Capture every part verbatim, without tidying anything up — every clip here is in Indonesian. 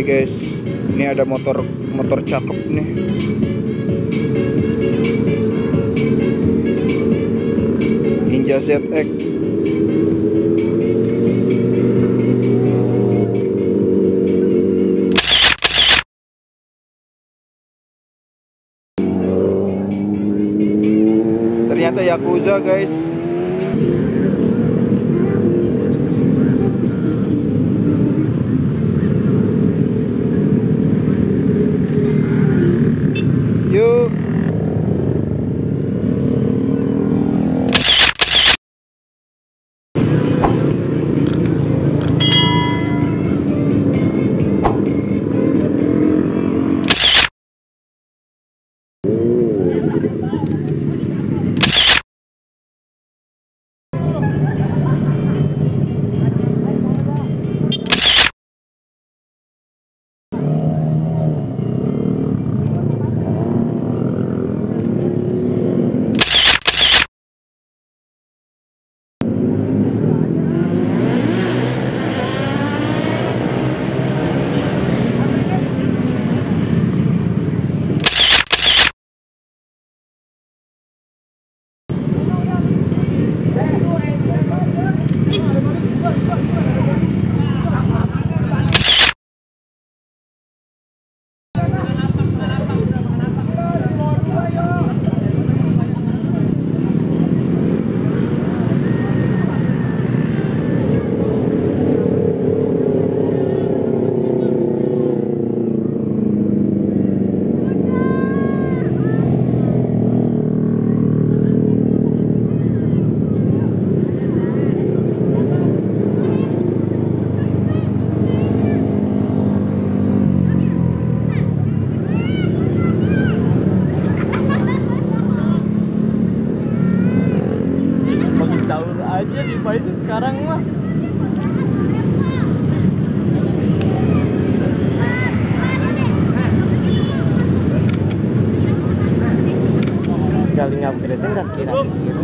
guys, ini ada motor motor cakep nih. Ninja Z X. Ternyata Yakuza guys. Yuk. Caur aja di Paisa sekarang mah. Sekali ngupgrade nggak kira-kira.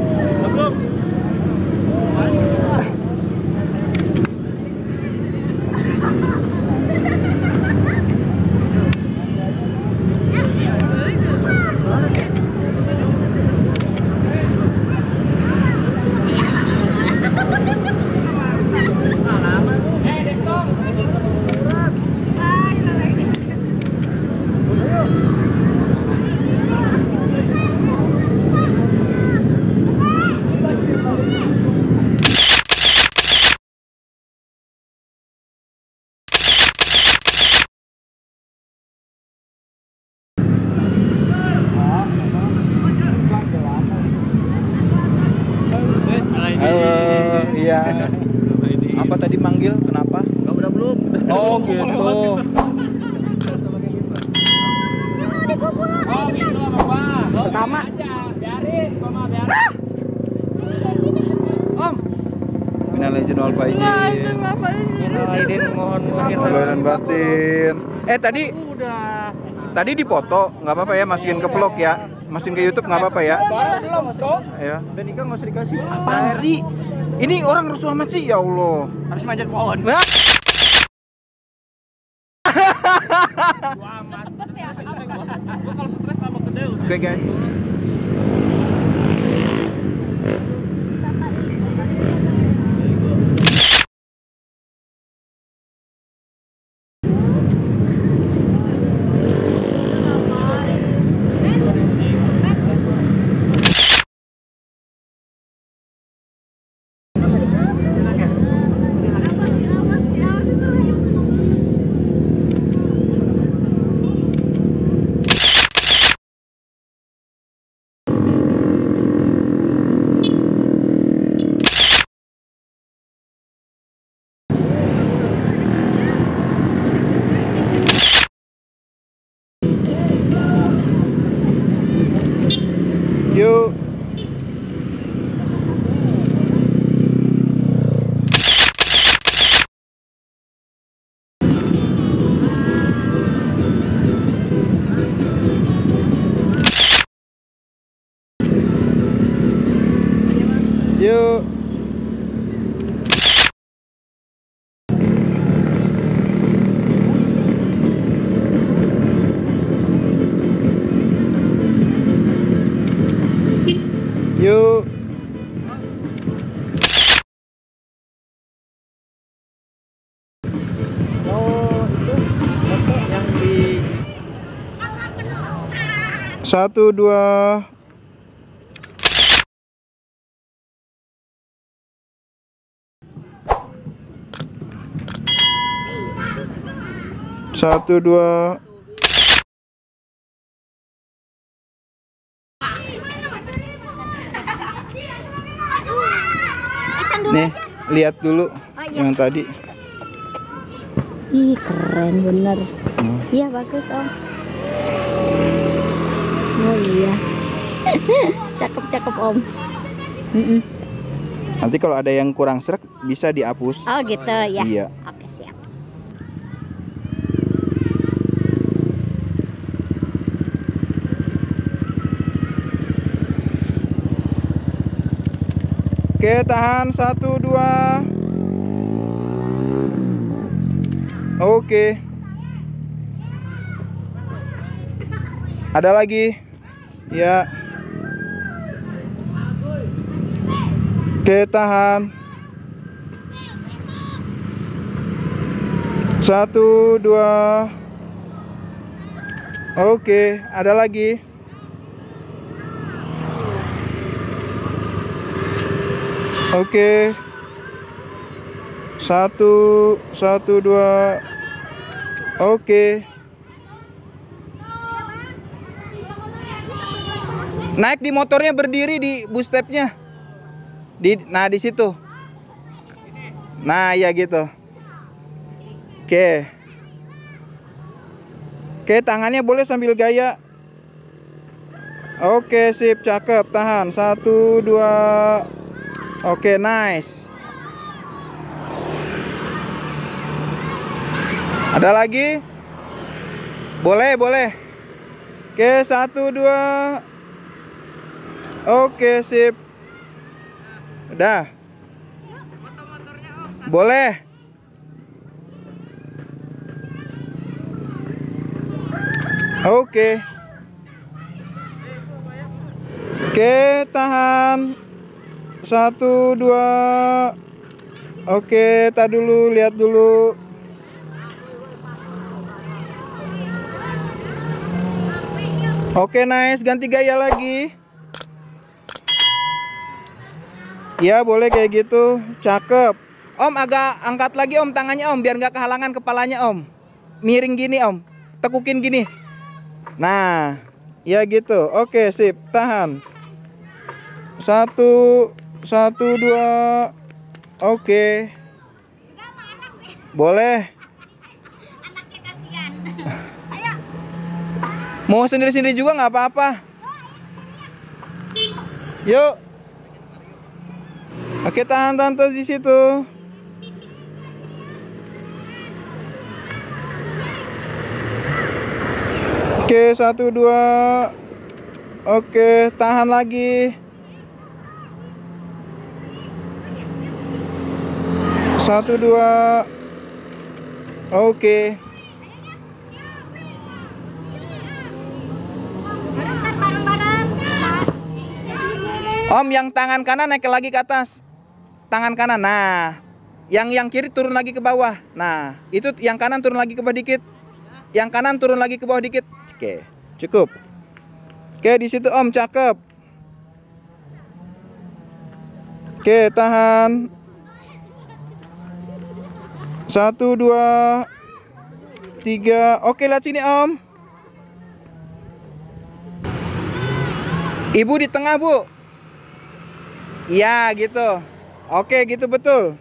Halo, iya. Apa tadi manggil? Kenapa? Kamu udah belum? Oh gitu. Oh gitu apa? Pertama aja, biarin, mama biarin. Om. Minal aidin wal faizin. Minal aidin mohon lahir dan batin. Eh tadi udah. tadi dipoto, nggak apa-apa ya, masukin ke vlog ya. Masukin ke YouTube nggak apa-apa ya. Belum, kok. Ya. Dan ikan nggak usah dikasih. Apaan sih? Ini orang rusuh amat sih, ya Allah. Harus manjat pohon. Nah. Gua kalau stres sama gede lu. Oke guys. Yuk. Yuk. Yuk. Oh, itu foto yang di Satu, dua. Satu, dua. Nih, lihat dulu yang tadi. Ih, keren bener. Hmm. Iya, bagus, Om. Oh iya. Cakep-cakep, Om. Mm-mm. Nanti kalau ada yang kurang srek bisa dihapus. Oh, gitu ya. Iya. Oke, siap. Oke, tahan. Satu, dua. Oke. Ada lagi? Ya. Oke, tahan. Satu, dua. Oke, ada lagi? Oke. Satu, satu, dua. Oke. Naik di motornya, berdiri di bus stepnya. Di, nah di situ. Nah ya gitu. Oke. Oke, tangannya boleh sambil gaya. Oke, sip, cakep. Tahan. Satu, dua. Oke, nice. Ada lagi? Boleh, boleh. Oke, satu, dua. Oke, sip. Udah. Boleh. Oke. Oke, tahan. Satu, dua. Oke, tak dulu, lihat dulu. Oke, nice. Ganti gaya lagi. Ya, boleh kayak gitu. Cakep. Om, agak angkat lagi, Om, tangannya, Om, biar nggak kehalangan kepalanya, Om. Miring gini, Om. Tekukin gini. Nah, ya gitu. Oke, sip. Tahan. Satu, satu, dua. Oke. Boleh. Mau sendiri-sendiri juga nggak apa-apa. Yuk. Oke, tahan tante di situ. Oke, satu, dua. Oke, tahan lagi. Satu, dua. Oke. Om, yang tangan kanan naik lagi ke atas. Tangan kanan. Nah, yang yang kiri turun lagi ke bawah. Nah, itu yang kanan turun lagi ke bawah dikit. Yang kanan turun lagi ke bawah dikit. Oke, cukup. Oke, di situ, Om, cakep. Oke, tahan. Satu, dua, tiga. Oke, lihat sini, Om. Ibu di tengah, Bu. Iya, gitu. Oke, gitu betul.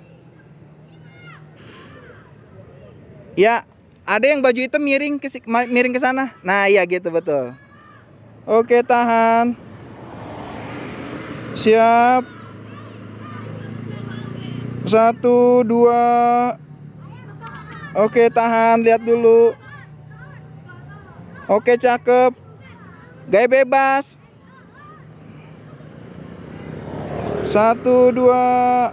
Ya, ada yang baju hitam miring ke miring ke sana. Nah, iya gitu betul. Oke, tahan. Siap. Satu, dua. Oke, tahan, lihat dulu. Oke, cakep. Gaya bebas. Satu, dua.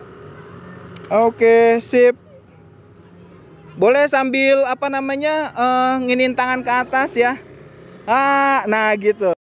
Oke, sip. Boleh sambil apa namanya uh, nginin tangan ke atas ya. Ah, nah gitu.